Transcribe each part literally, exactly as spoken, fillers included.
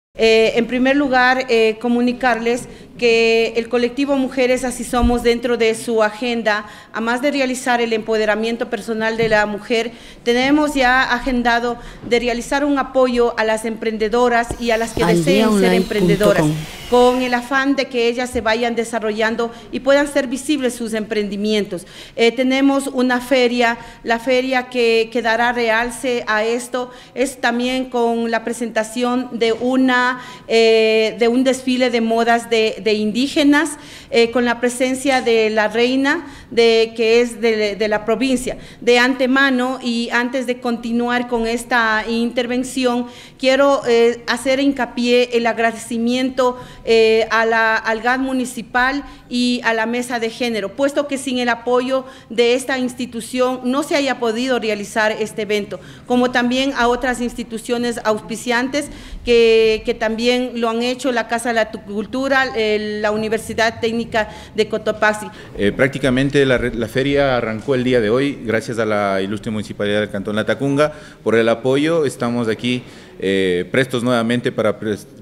Eh, en primer lugar, eh, comunicarles que el colectivo Mujeres Así Somos, dentro de su agenda, además de realizar el empoderamiento personal de la mujer, tenemos ya agendado de realizar un apoyo a las emprendedoras y a las que deseen ser emprendedoras, con el afán de que ellas se vayan desarrollando y puedan ser visibles sus emprendimientos. Eh, tenemos una feria, la feria que, que dará realce a esto es también con la presentación de, una, eh, de un desfile de modas de, de indígenas, eh, con la presencia de la reina, de, que es de, de la provincia. De antemano, y antes de continuar con esta intervención, quiero eh, hacer hincapié el agradecimiento eh, a la, al G A D municipal y a la mesa de género, puesto que sin el apoyo de esta institución no se haya podido realizar este evento, como también a otras instituciones auspiciantes que, que también lo han hecho, la Casa de la Cultura, el, la Universidad Técnica de Cotopaxi. Eh, prácticamente la, la feria arrancó el día de hoy, gracias a la ilustre Municipalidad del Cantón Latacunga por el apoyo. Estamos aquí eh, prestos nuevamente para,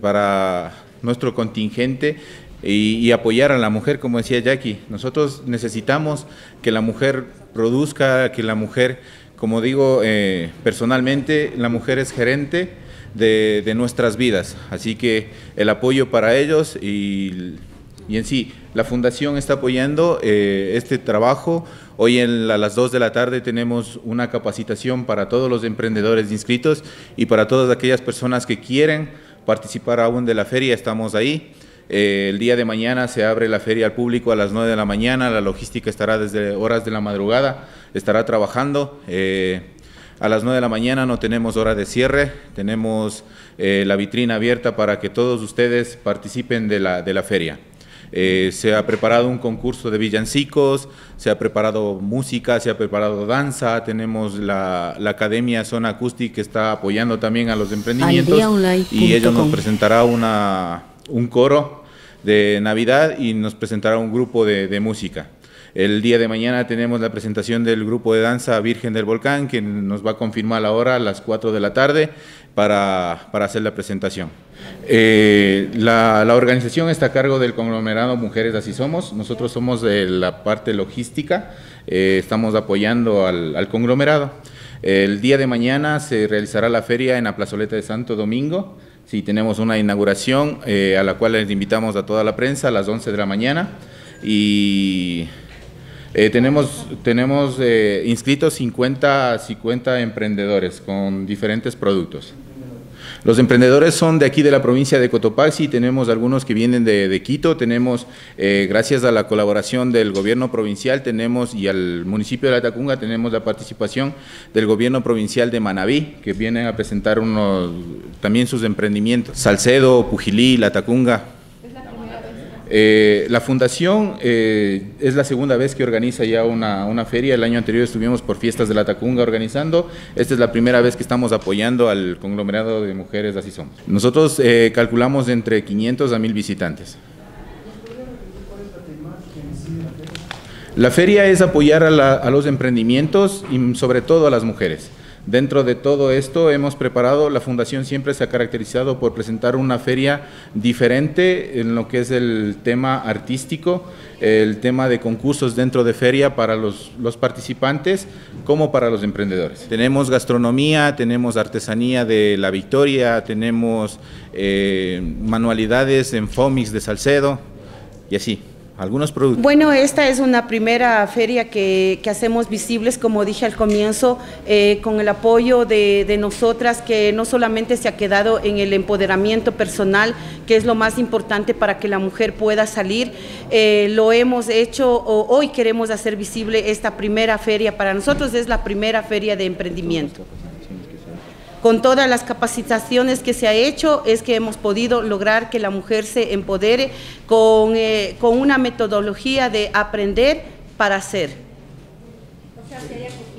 para nuestro contingente y, y apoyar a la mujer, como decía Jackie. Nosotros necesitamos que la mujer produzca, que la mujer, como digo eh, personalmente, la mujer es gerente de, de nuestras vidas, así que el apoyo para ellos y, y en sí, la Fundación está apoyando eh, este trabajo. Hoy en la, a las dos de la tarde tenemos una capacitación para todos los emprendedores inscritos y para todas aquellas personas que quieren participar aún de la feria, estamos ahí. Eh, el día de mañana se abre la feria al público a las nueve de la mañana, la logística estará desde horas de la madrugada, estará trabajando. Eh, a las nueve de la mañana no tenemos hora de cierre, tenemos eh, la vitrina abierta para que todos ustedes participen de la, de la feria. Eh, se ha preparado un concurso de villancicos, se ha preparado música, se ha preparado danza, tenemos la, la Academia Zona Acústica que está apoyando también a los emprendimientos y ellos nos presentará una, un coro de Navidad y nos presentará un grupo de, de música. El día de mañana tenemos la presentación del grupo de danza Virgen del Volcán, que nos va a confirmar la hora a las cuatro de la tarde para, para hacer la presentación. Eh, la, la organización está a cargo del conglomerado Mujeres Así Somos. Nosotros somos de la parte logística, eh, estamos apoyando al, al conglomerado. El día de mañana se realizará la feria en la plazoleta de Santo Domingo. Sí, tenemos una inauguración eh, a la cual les invitamos a toda la prensa a las once de la mañana y Eh, tenemos tenemos eh, inscritos cincuenta, cincuenta emprendedores con diferentes productos. Los emprendedores son de aquí de la provincia de Cotopaxi, tenemos algunos que vienen de, de Quito, tenemos, eh, gracias a la colaboración del gobierno provincial tenemos y al municipio de Latacunga, tenemos la participación del gobierno provincial de Manabí, que vienen a presentar unos, también sus emprendimientos. Salcedo, Pujilí, Latacunga. Eh, la Fundación eh, es la segunda vez que organiza ya una, una feria. El año anterior estuvimos por Fiestas de Latacunga organizando. Esta es la primera vez que estamos apoyando al conglomerado de Mujeres Así Somos. Nosotros eh, calculamos entre quinientos a mil visitantes. La feria es apoyar a, la, a los emprendimientos y sobre todo a las mujeres. Dentro de todo esto hemos preparado, la Fundación siempre se ha caracterizado por presentar una feria diferente en lo que es el tema artístico, el tema de concursos dentro de feria para los, los participantes como para los emprendedores. Tenemos gastronomía, tenemos artesanía de La Victoria, tenemos eh, manualidades en Fomix de Salcedo y así. Algunos productos. Bueno, esta es una primera feria que, que hacemos visibles, como dije al comienzo, eh, con el apoyo de, de nosotras, que no solamente se ha quedado en el empoderamiento personal, que es lo más importante para que la mujer pueda salir, eh, lo hemos hecho, o, hoy queremos hacer visible esta primera feria. Para nosotros es la primera feria de emprendimiento. Con todas las capacitaciones que se ha hecho, es que hemos podido lograr que la mujer se empodere con, eh, con una metodología de aprender para hacer. O sea, si hay acogida.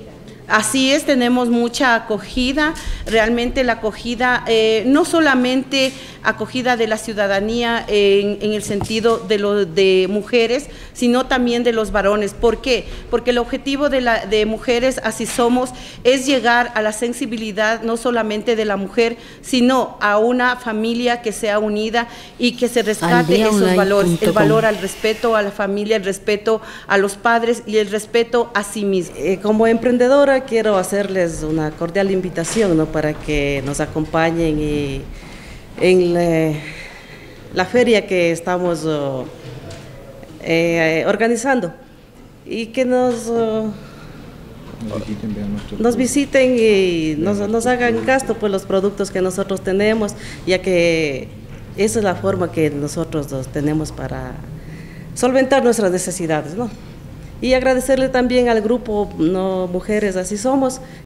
Así es, tenemos mucha acogida, realmente la acogida, eh, no solamente acogida de la ciudadanía en, en el sentido de, lo, de mujeres, sino también de los varones. ¿Por qué? Porque el objetivo de, la, de Mujeres Así Somos es llegar a la sensibilidad no solamente de la mujer, sino a una familia que sea unida y que se rescate esos valores, el valor al respeto a la familia, el respeto a los padres y el respeto a sí mismo. Eh, como emprendedora quiero hacerles una cordial invitación, ¿no?, para que nos acompañen y, en la, la feria que estamos uh, eh, organizando y que nos, uh, nos, visiten, nos visiten y nos, nos hagan gasto por los productos que nosotros tenemos, ya que esa es la forma que nosotros tenemos para solventar nuestras necesidades, ¿no? Y agradecerle también al grupo, ¿no?, Mujeres Así Somos,